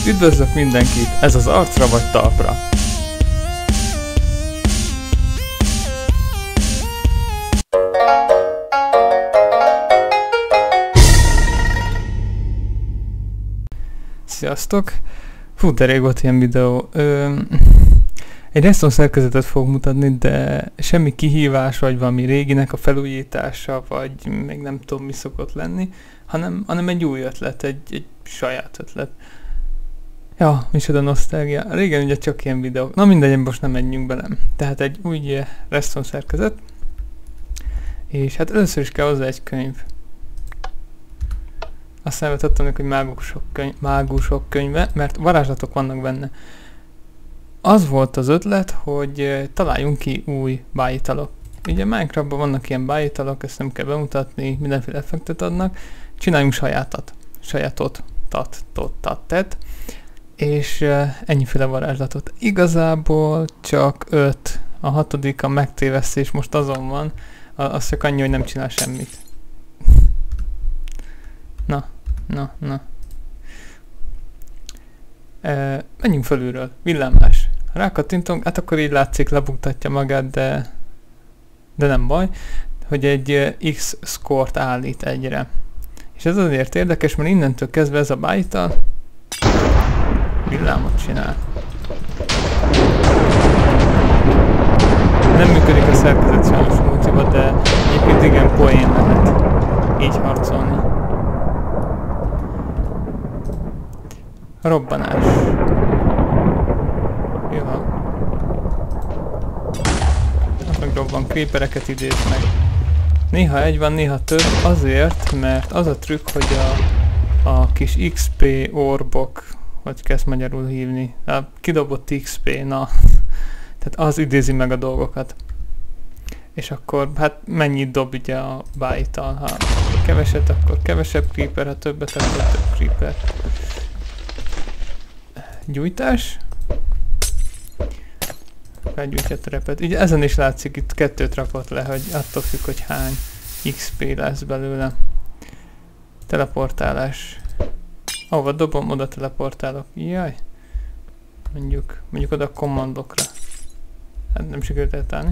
Üdvözlök mindenkit, ez az Arcra vagy Talpra. Sziasztok! Fú, de rég volt ilyen videó. Egy redstone szerkezetet fogok mutatni, de semmi kihívás, vagy valami réginek a felújítása, vagy még nem tudom mi szokott lenni, hanem egy új ötlet, egy saját ötlet. Ja, micsoda nosztalgia. Régen ugye csak ilyen videók. Na mindegy, most nem menjünk bele. Tehát egy új redstone szerkezet. És hát először is kell hozzá egy könyv. Aztán elvetettem neki, hogy mágusok könyve, mert varázslatok vannak benne. Az volt az ötlet, hogy találjunk ki új bájitalok. Ugye Minecraftban vannak ilyen bájitalok, ezt nem kell bemutatni, mindenféle effektet adnak. Csináljunk sajátot, tet, és ennyiféle varázslatot. Igazából csak 5, a 6. a megtévesztés most azon van, az csak annyi, hogy nem csinál semmit. Na. Menjünk fölülről. Villámlás. Rákattintunk, hát akkor így látszik, lebuktatja magát, de nem baj, hogy egy X score-t állít egyre. És ez azért érdekes, mert innentől kezdve ez a bájtal villámot csinál. Nem működik a szerkezet sajnos multiba, de egyébként igen poén lehet így harcolni. Robbanás. Jó. Megrobban, creepereket idéz meg. Néha egy van, néha több, azért, mert az a trükk, hogy a kis XP orbok, hogy kell ezt magyarul hívni, a kidobott XP, na, tehát az idézi meg a dolgokat. És akkor, hát mennyit dob ugye a bájtal, ha keveset, akkor kevesebb creeper, ha többet, akkor több creeper. Gyújtás. Felgyújtja a terepet. Ugye ezen is látszik, itt 2-t rakott le, hogy attól függ, hogy hány XP lesz belőle. Teleportálás. Ahova dobom, oda teleportálok. Jaj. Mondjuk oda a kommandokra. Hát nem sikerült eltállni.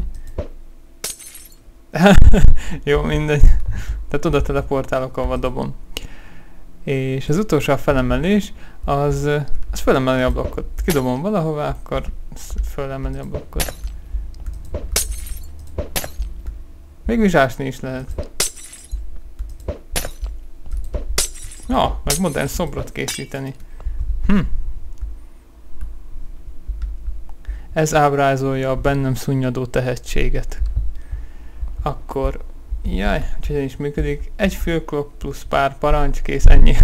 Jó, mindegy. Tehát oda teleportálok, ahova dobom. És az utolsó a felemelés, az felemeli a blokkot. Kidobom valahová, akkor felemeli a blokkot. Végül ásni is lehet. Ja, meg modern szobrot készíteni. Ez ábrázolja a bennem szunnyadó tehetséget. Akkor, jaj, hogy is működik. Egy fülklok plusz pár parancs, kész, ennyi.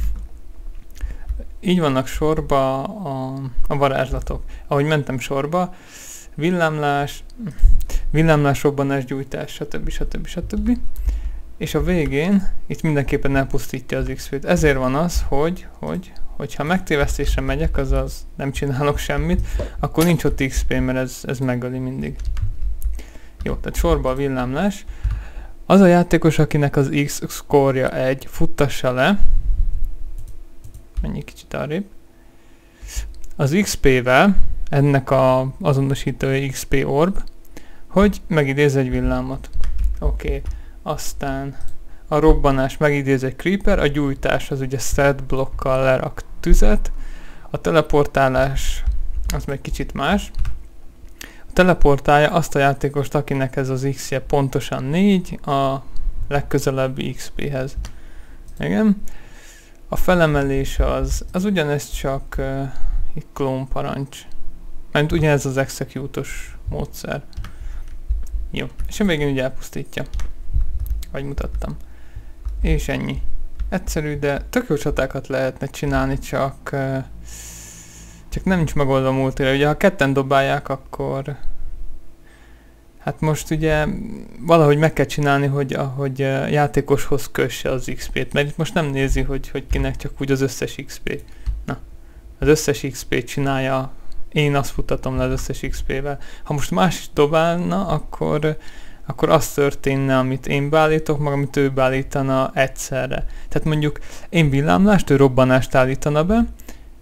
Így vannak sorba a varázslatok. Ahogy mentem sorba, villámlás, robbanás, gyújtás, stb. És a végén itt mindenképpen elpusztítja az XP-t. Ezért van az, hogyha megtévesztésre megyek, azaz nem csinálok semmit, akkor nincs ott XP, mert ez megöli mindig. Jó, tehát sorba a villámlás. Az a játékos, akinek az X score-ja 1, futtassa le. Menjünk kicsit arrébb. Az XP-vel, ennek a azonosítója XP orb, hogy megidéz egy villámot. Oké. Aztán a robbanás megidéz egy creeper, a gyújtás az ugye set blokkal lerak tüzet, a teleportálás az meg kicsit más. A teleportálja azt a játékost, akinek ez az X-je pontosan 4, a legközelebbi XP-hez. Igen. A felemelés az ugyanez, csak egy klón parancs. Mert ugyanez az execute-os módszer. Jó. És a végén ugye elpusztítja. Ahogy mutattam. És ennyi. Egyszerű, de tök jó csatákat lehetne csinálni, csak nem nincs megoldva multira. Ugye ha ketten dobálják, akkor hát most ugye valahogy meg kell csinálni, hogy játékoshoz kösse az XP-t, mert itt most nem nézi, hogy kinek csak úgy az összes XP. Na, az összes XP-t csinálja, én azt futtatom le az összes XP-vel. Ha most más is dobálna, akkor az történne, amit én beállítok, meg amit ő beállítana egyszerre. Tehát mondjuk én villámlást, ő robbanást állítana be,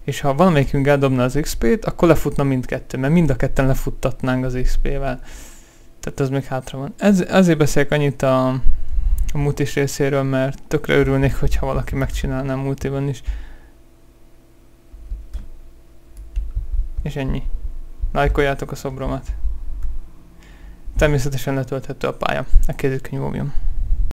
és ha valamelyikünk eldobna az XP-t, akkor lefutna mindkettő, mert mind a ketten lefuttatnánk az XP-vel. Tehát az még hátra van. Ezért beszélek annyit a multis részéről, mert tökre örülnék, hogyha valaki megcsinálná a multiban is. És ennyi. Lájkoljátok a szobromat. Természetesen letölthető a pálya. A kézikönyv